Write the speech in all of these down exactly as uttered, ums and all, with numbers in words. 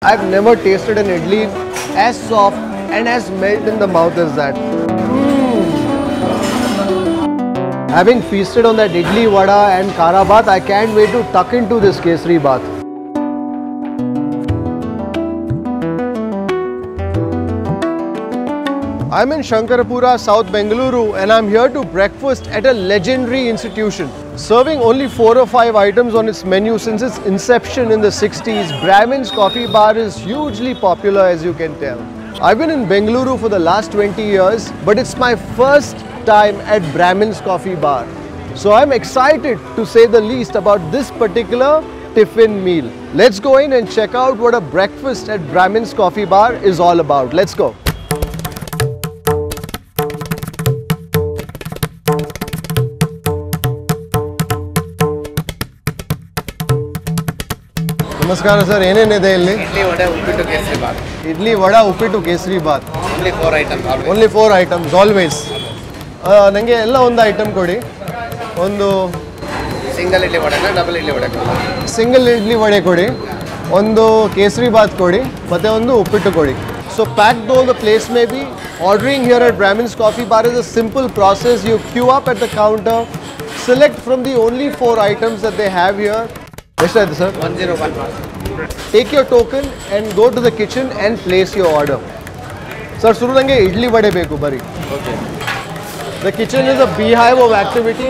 I've never tasted an idli as soft and as melt in the mouth as that. Mm. Having feasted on that Idli Vada and Khara Bath, I can't wait to tuck into this Kesari Bath. I'm in Shankarapura, South Bengaluru, and I'm here to breakfast at a legendary institution. Serving only four or five items on its menu since its inception in the sixties, Brahmin's coffee bar is hugely popular, as you can tell. I've been in Bengaluru for the last twenty years, but it's my first time at Brahmin's coffee bar. So I'm excited, to say the least, about this particular tiffin meal. Let's go in and check out what a breakfast at Brahmin's coffee bar is all about. Let's go. Namaskar sir, ಏನೇನಿದೆ ಇಲ್ಲಿ? Idli Vada, Uppittu, Kesari Bath. Idli Vada, Uppittu, Kesari Bath. Only four items always. Only four items always. ನನಗೆ ಎಲ್ಲ ಒಂದು item ಕೊಡಿ. ಒಂದು single idli vada double idli vada single idli vada ಕೊಡಿ. ಒಂದು ಕೇಸರಿ ಬಾತ್ ಕೊಡಿ ಮತ್ತೆ ಒಂದು ಉಪ್ಪಿಟ್ಟು ಕೊಡಿ. So packed though the place may be, ordering here at Brahmin's Coffee Bar is a simple process. You queue up at the counter, select from the only four items that they have here. ಎಷ್ಟಾಯ್ತು sir? one oh one. Take your token and go to the kitchen and place your order. Sir, ಶುರು ನನಗೆ ಇಡ್ಲಿ ವಡೆ ಬೇಕು ಬರಿ. Okay. The kitchen is a beehive of activity.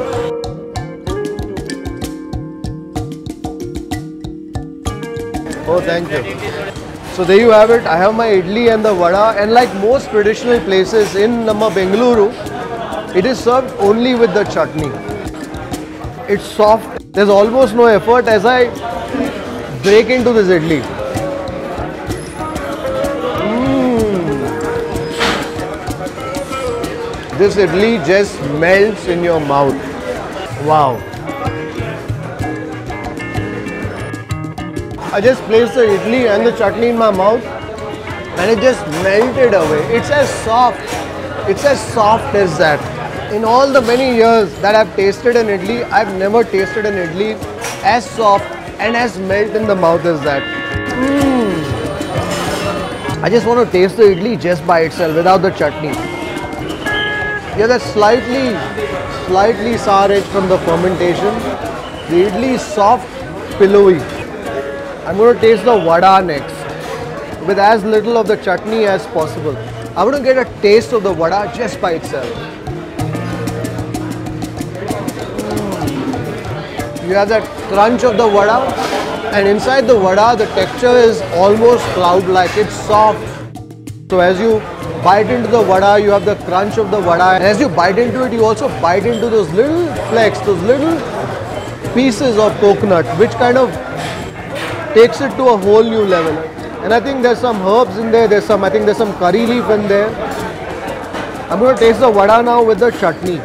Oh, thank you. So there you have it. I have my idli and the vada, and like most traditional places in Namma Bengaluru, it is served only with the chutney. It's soft. There's almost no effort as I break into this idli. Mm. This idli just melts in your mouth. Wow. I just placed the idli and the chutney in my mouth and it just melted away. It's as soft. It's as soft as that. In all the many years that I've tasted an idli, I've never tasted an idli as soft and as melt in the mouth as that. Mm. I just want to taste the idli just by itself without the chutney. Yeah, that slightly, slightly sour edge from the fermentation. The idli is soft, pillowy. I'm going to taste the vada next with as little of the chutney as possible. I want to get a taste of the vada just by itself. You have that crunch of the vada, and inside the vada the texture is almost cloud-like. It's soft. So as you bite into the vada, you have the crunch of the vada, and as you bite into it, you also bite into those little flakes, those little pieces of coconut, which kind of takes it to a whole new level. And I think there's some herbs in there. There's some, I think there's some curry leaf in there. I'm going to taste the vada now with the chutney.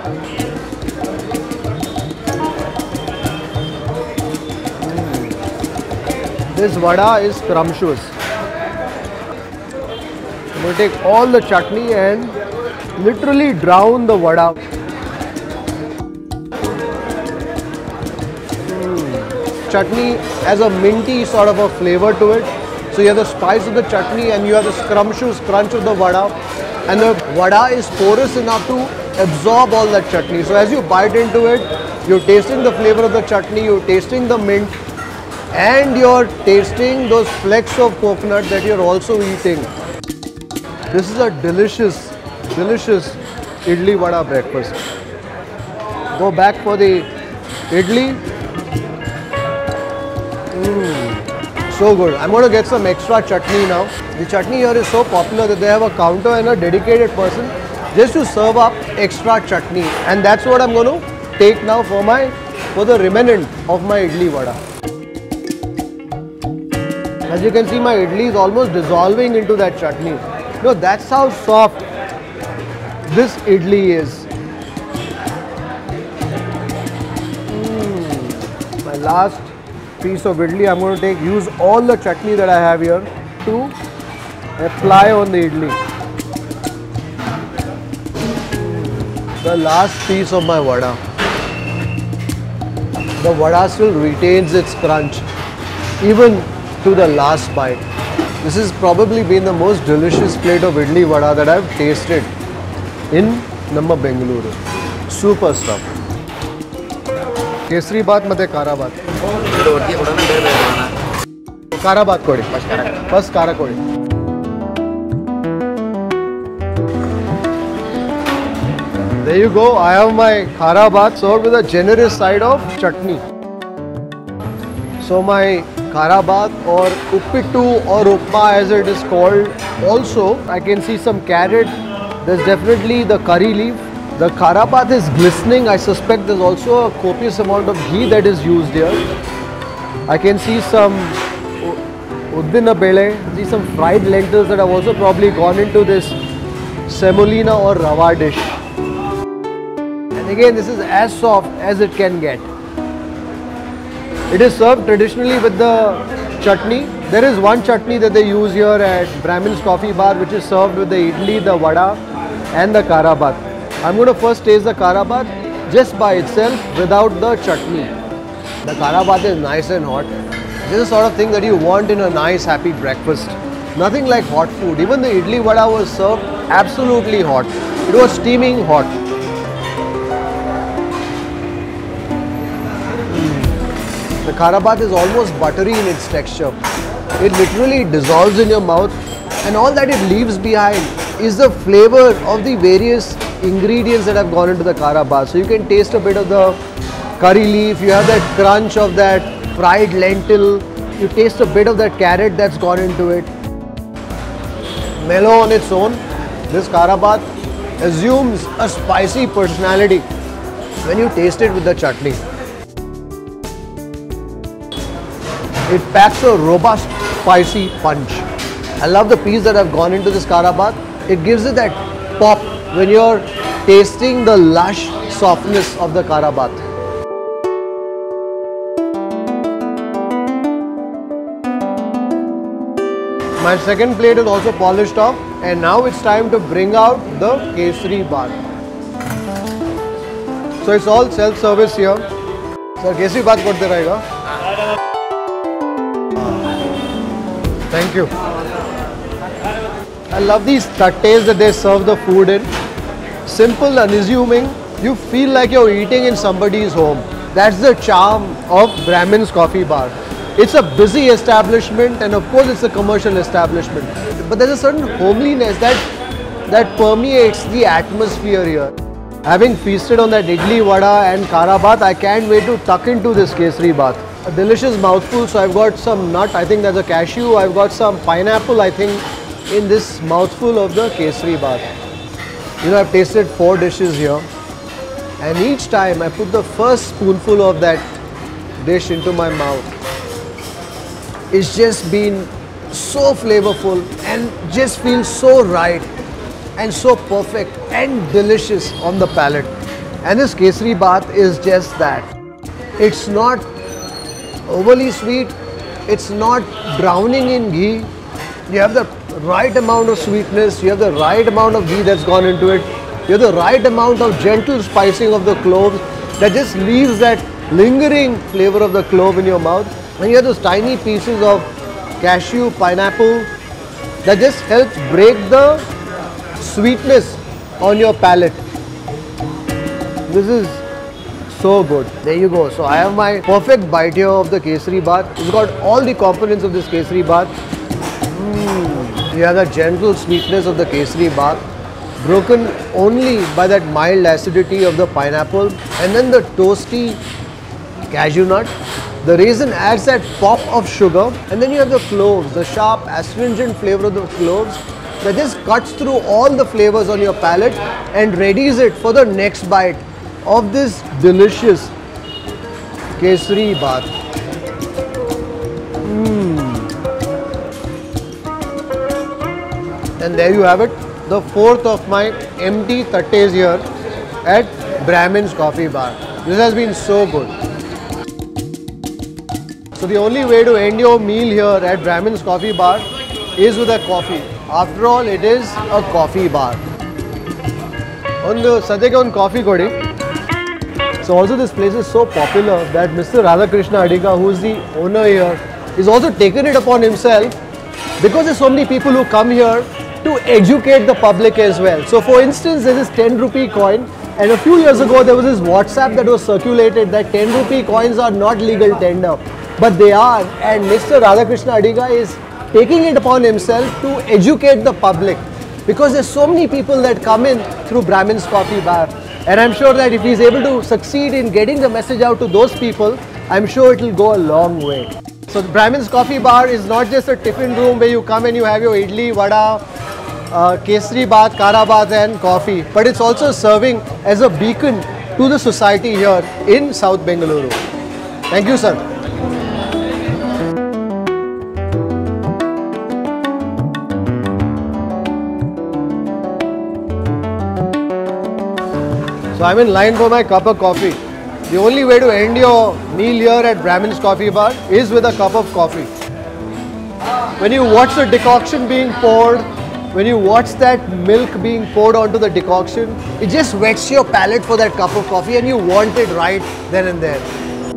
This vada is scrumptious. I'm going to take all the chutney and literally drown the vada. Mm. Chutney has a minty sort of a flavor to it. So you have the spice of the chutney and you have the scrumptious crunch of the vada. And the vada is porous enough to absorb all that chutney. So as you bite into it, you're tasting the flavor of the chutney, you're tasting the mint, and you're tasting those flakes of coconut that you're also eating. This is a delicious, delicious idli vada breakfast. Go back for the idli. Mm, so good. I'm going to get some extra chutney now. The chutney here is so popular that they have a counter and a dedicated person just to serve up extra chutney. And that's what I'm going to take now for my for the remnant of my idli vada. As you can see, my idli is almost dissolving into that chutney. No, that's how soft this idli is. Mm. My last piece of idli, I'm going to take use all the chutney that I have here to apply on the idli. The last piece of my vada. The vada still retains its crunch, even to the last bite. This has probably been the most delicious plate of Idli Vada that I've tasted in Namma Bengaluru. Super stuff. Kesari Bath mate Khara Bath. Khara Bath kodi. First Khara kodi. There you go. I have my Khara Bath served with a generous side of chutney. So my Khara Bath or Uppittu or Upma as it is called, also I can see some carrot. There's definitely the curry leaf. The Khara Bath is glistening. I suspect there's also a copious amount of ghee that is used here. I can see some uddina bele, see some fried lentils that have also probably gone into this semolina or rava dish. And again, this is as soft as it can get. It is served traditionally with the chutney. There is one chutney that they use here at Brahmin's Coffee Bar, which is served with the idli, the vada and the Khara Bath. I'm going to first taste the Khara Bath just by itself without the chutney. The Khara Bath is nice and hot. This is the sort of thing that you want in a nice happy breakfast. Nothing like hot food. Even the Idli Vada was served absolutely hot. It was steaming hot. The Khara Bath is almost buttery in its texture. It literally dissolves in your mouth, and all that it leaves behind is the flavor of the various ingredients that have gone into the Khara Bath. So you can taste a bit of the curry leaf, you have that crunch of that fried lentil, you taste a bit of that carrot that's gone into it. Mellow on its own, this Khara Bath assumes a spicy personality when you taste it with the chutney. It packs a robust, spicy punch. I love the peas that have gone into this Khara Bath. It gives it that pop when you're tasting the lush softness of the Khara Bath. My second plate is also polished off, and now it's time to bring out the Kesari Bath. So it's all self-service here. Sir, Kesari Bath korte rahega. Thank you. I love these tattes that they serve the food in. Simple, unassuming. You feel like you're eating in somebody's home. That's the charm of Brahmin's Coffee Bar. It's a busy establishment, and of course it's a commercial establishment. But there's a certain homeliness that, that permeates the atmosphere here. Having feasted on that Idli Vada and Khara Bath, I can't wait to tuck into this Kesari Bath. A delicious mouthful. So I've got some nut, I think that's a cashew. I've got some pineapple, I think, in this mouthful of the Kesari Bath. You know, I've tasted four dishes here, and each time I put the first spoonful of that dish into my mouth, it's just been so flavorful and just feels so right and so perfect and delicious on the palate. And this Kesari Bath is just that. It's not overly sweet, it's not drowning in ghee. You have the right amount of sweetness, you have the right amount of ghee that's gone into it, you have the right amount of gentle spicing of the cloves that just leaves that lingering flavor of the clove in your mouth, and you have those tiny pieces of cashew, pineapple that just helps break the sweetness on your palate. This is so good. There you go. So I have my perfect bite here of the Kesari Bath. It's got all the components of this Kesari Bath. Mm. You have the gentle sweetness of the Kesari Bath, broken only by that mild acidity of the pineapple, and then the toasty cashew nut. The raisin adds that pop of sugar, and then you have the cloves, the sharp astringent flavor of the cloves that just cuts through all the flavors on your palate and readies it for the next bite of this delicious Kesari Bath. Mm. And there you have it, the fourth of my empty tattes here at Brahmin's Coffee Bar. This has been so good. So the only way to end your meal here at Brahmin's Coffee Bar is with a coffee. After all, it is a coffee bar. On the Sadhya on coffee kodi. So also this place is so popular that Mister Radhakrishna Adiga, who is the owner here, he's also taken it upon himself, because there's so many people who come here to educate the public as well. So for instance, there's this ten rupee coin, and a few years ago there was this WhatsApp that was circulated that ten rupee coins are not legal tender, but they are, and Mister Radhakrishna Adiga is taking it upon himself to educate the public, because there's so many people that come in through Brahmin's Coffee Bar, and I'm sure that if he's able to succeed in getting the message out to those people, I'm sure it will go a long way. So the Brahmin's Coffee Bar is not just a tiffin room where you come and you have your Idli, Vada, uh, Kesari Bath, Khara Bath and coffee, but it's also serving as a beacon to the society here in South Bengaluru. Thank you, sir. So I'm in line for my cup of coffee. The only way to end your meal here at Brahmin's Coffee Bar is with a cup of coffee. When you watch the decoction being poured, when you watch that milk being poured onto the decoction, it just wets your palate for that cup of coffee and you want it right then and there.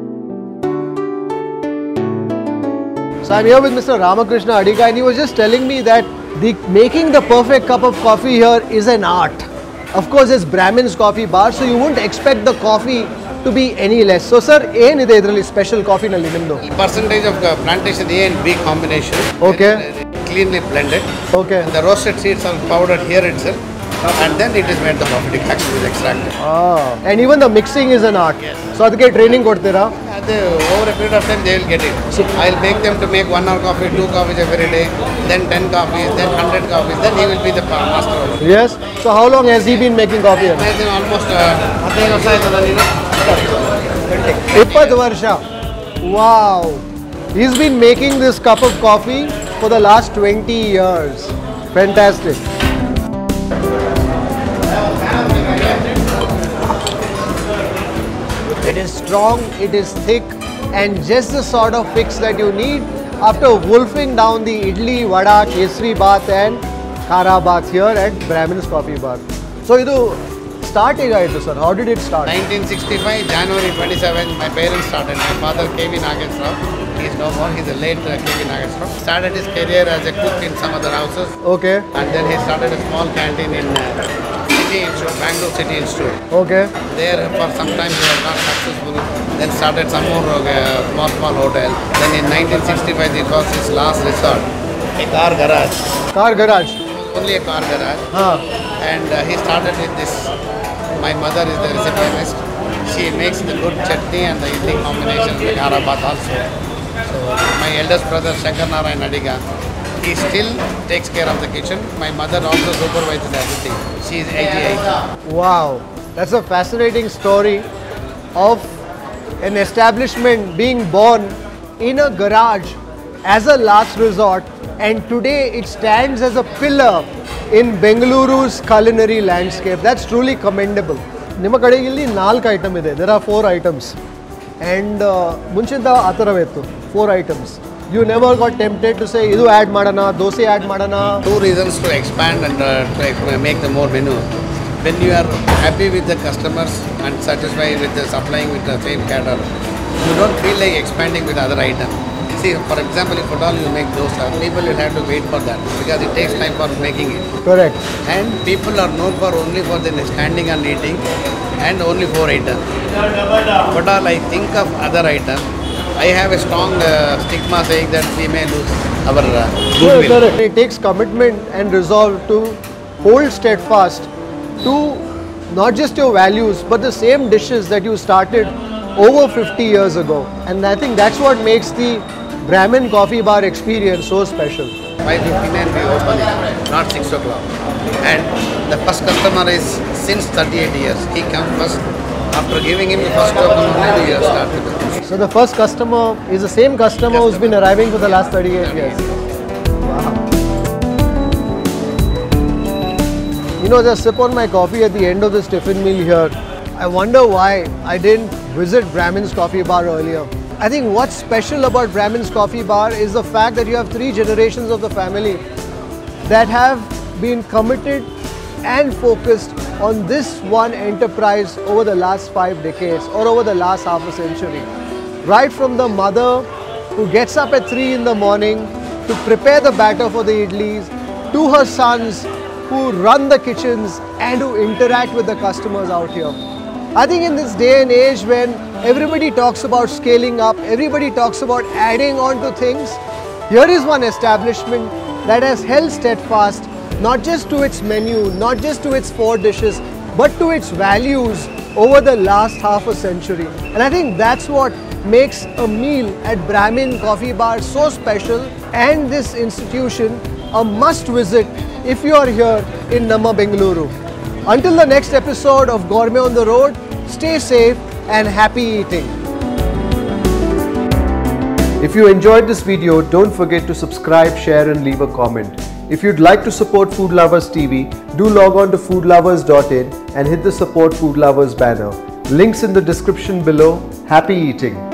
So I'm here with Mister Ramakrishna Adiga, and he was just telling me that the making the perfect cup of coffee here is an art. Of course, it's Brahmin's Coffee Bar, so you won't expect the coffee to be any less. So, sir, ಏನು ಇದೆ ಇದರಲ್ಲಿ special coffee ನಲ್ಲಿ ನಿಮ್ಮದು? Percentage of the plantation A and B combination. Okay. Cleanly blended. Okay. And the roasted seeds are powdered here itself, and then it is made the coffee decoction is extracted. Ah. And even the mixing is an art. Yes. So ಅದಕ್ಕೆ training ಕೊಡ್ತೀರಾ? And uh, over a period of time, they will get it. So I'll make them to make one hour coffee, two coffees every day, then ten coffees, then hundred coffees. Then he will be the master of it. Yes. So how long has he been making coffee? I think almost ಹದಿನೈದು ವರ್ಷ ಆಯ್ತಲ್ಲ ನೀನು? ಇಪ್ಪತ್ತು ವರ್ಷ. Wow. He's been making this cup of coffee for the last twenty years. Fantastic. It is strong, it is thick, and just the sort of fix that you need after wolfing down the Idli, Vada, Kesari Bath and Khara Bath here at Brahmin's Coffee Bar. So, idu start hegayittu, sir? How did it start? nineteen sixty-five, January twenty-seventh, my parents started. My father, K V Nagesrao, he is no more, he is a late uh, K V Nagesrao. Started his career as a cook in some other houses. Okay. And then he started a small canteen in uh, City Institute, Bangalore City Institute. Okay. There for some time he was not successful. Then started some more uh, small, small hotel. Then in nineteen sixty-five, it was his last resort, a car garage. Car garage? Only a car garage. Huh. And uh, he started with this. My mother is the receptionist. She makes the good chutney and the idli combination, the Khara Bath also. So my eldest brother Shankar Narayan Adiga, he still takes care of the kitchen. My mother also supervises everything. She is eighty-eight. Wow, that's a fascinating story of an establishment being born in a garage as a last resort, and today it stands as a pillar in Bengaluru's culinary landscape. That's truly commendable. ನಿಮ್ಮ ಕಡೆಗೆ ಇಲ್ಲಿ ನಾಲ್ಕು item ಇದೆ. There are four items, and ಮುಂಚಿಂದ ಆ ಥರವಿತ್ತು four items. You never got tempted to say idu add madana, dosa add madana? Two reasons to expand and uh, to make the more menu. When you are happy with the customers and satisfied with the supplying with the same caterer, you don't feel like expanding with other items. See, for example, if at all you make dosa, people will have to wait for that because it takes time for making it. Correct. And people are known for only for the standing and eating and only four items. But all I think of other items, I have a strong uh, stigma saying that we may lose our uh, goodwill. Correct. It takes commitment and resolve to hold steadfast to not just your values but the same dishes that you started over fifty years ago. And I think that's what makes the Brahmin Coffee Bar experience so special. five fifty-nine we open it, not six o'clock. And the first customer is since thirty-eight years. He comes first. After giving him the first token, only we start with it. So the first customer is the same customer who's been arriving for the last thirty-eight years. Wow. You know, just sip on my coffee at the end of this tiffin meal here. I wonder why I didn't visit Brahmin's Coffee Bar earlier. I think what's special about Brahmin's Coffee Bar is the fact that you have three generations of the family that have been committed and focused on this one enterprise over the last five decades or over the last half a century. Right from the mother who gets up at three in the morning to prepare the batter for the idlis, to her sons who run the kitchens and who interact with the customers out here. I think in this day and age when everybody talks about scaling up, everybody talks about adding on to things, here is one establishment that has held steadfast not just to its menu, not just to its four dishes, but to its values over the last half a century. And I think that's what makes a meal at Brahmin Coffee Bar so special, and this institution a must visit if you are here in South Bengaluru. Until the next episode of Gourmet on the Road, stay safe and happy eating. If you enjoyed this video, don't forget to subscribe, share and leave a comment. If you'd like to support Food Lovers T V, do log on to food lovers dot in and hit the Support Food Lovers banner. Links in the description below. Happy eating!